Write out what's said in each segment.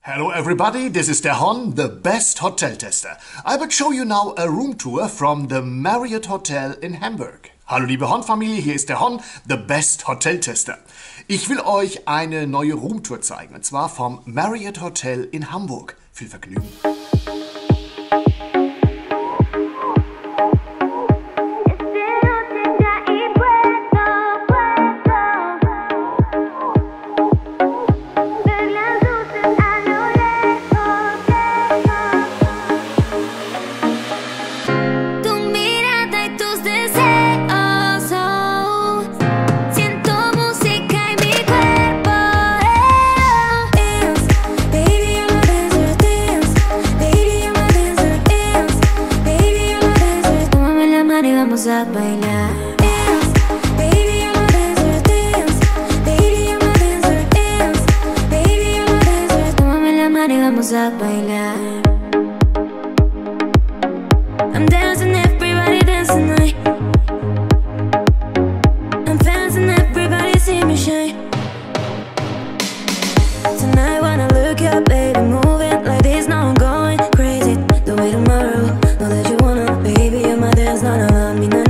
Hello everybody, this is Hon, the best hotel tester. I will show you now a room tour from the Marriott Hotel in Hamburg. Hallo liebe Hon-Familie, hier ist Hon, the best hotel tester. Ich will euch eine neue Roomtour zeigen, und zwar vom Marriott Hotel in Hamburg. Viel Vergnügen! Vamos a bailar. Dance, baby, I'm a dancer. Dance, baby, I'm a dancer. Dance, baby, I'm a dancer. Tómame la mano y vamos a bailar. I'm dancing, everybody dance tonight. I'm dancing, everybody see me shine. Tonight when I look up, baby, move it like this. Now I'm going crazy. The way tomorrow, know that you wanna, baby, you're my dance, not alone.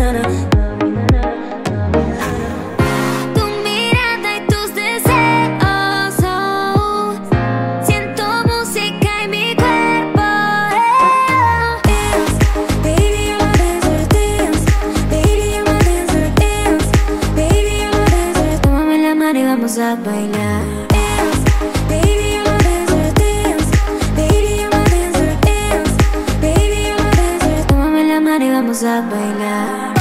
Vamos a bailar. Dance, baby, I'm a dancer. Dance, baby, I'm a dancer. Dance, baby, I'm a dancer. Tómame la mano y vamos a bailar.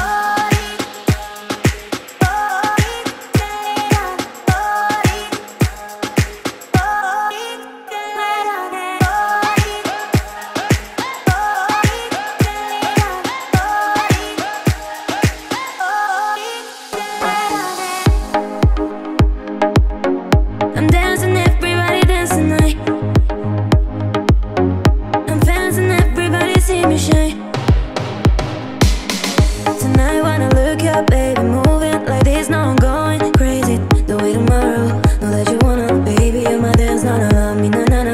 I'm dancing, everybody dance tonight. I'm dancing, everybody see me shine. Tonight when I look up, baby, move it like this. Now I'm going crazy. The way tomorrow, know that you wanna, baby, you're my dance, not allow me, na na na.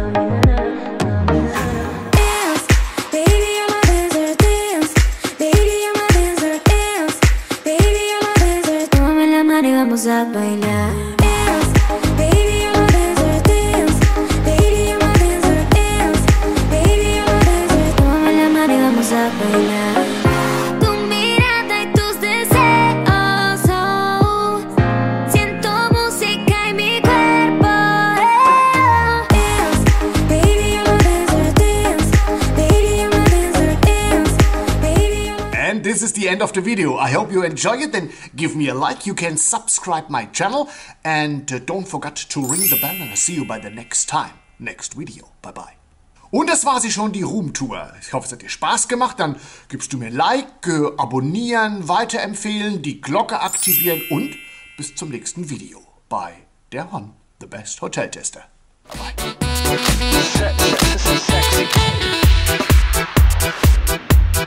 Dance, baby, I'm a dancer. Dance, baby, I'm a dancer. Dance, baby, I'm a dancer. Tómame la mano y vamos a bailar. Baby, I'm a dancer. Dance, baby, I'm a dancer. Dance, baby, I'm a dancer. Tómame la mano y vamos a bailar. Tu mirada y tus deseos, oh. Siento música en mi cuerpo. Dance, baby, I'm a dancer. Dance, baby, I'm a dancer. Dance, baby, I'm a... And this is the end of the video. I hope you enjoy it. Then give me a like. You can subscribe my channel. And don't forget to ring the bell. And I'll see you by the next time. Next video. Bye bye. Und das war sie schon, die Roomtour. Ich hoffe, es hat dir Spaß gemacht. Dann gibst du mir Like, abonnieren, weiterempfehlen, die Glocke aktivieren und bis zum nächsten Video bei Hon, the best hotel tester. Bye bye.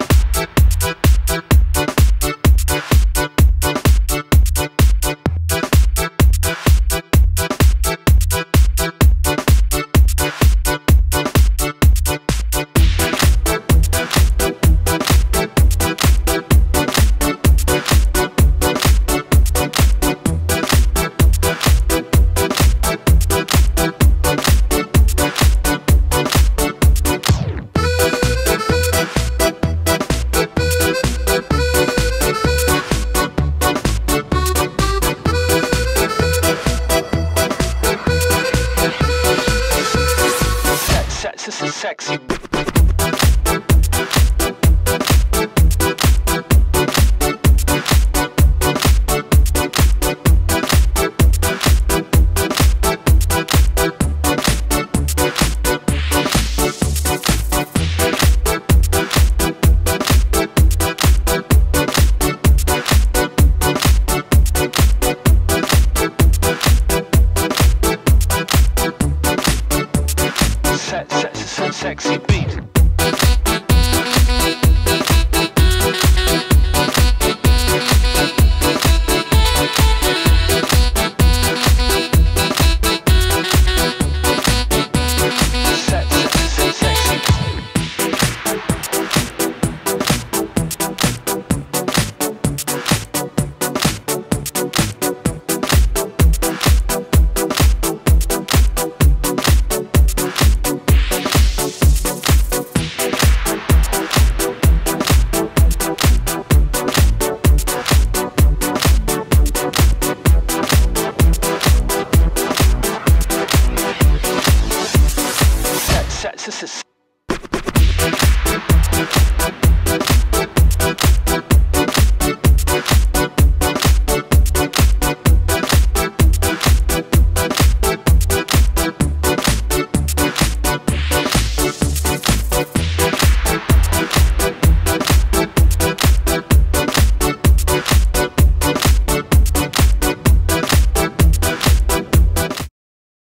Sexy. Sexy beat. this is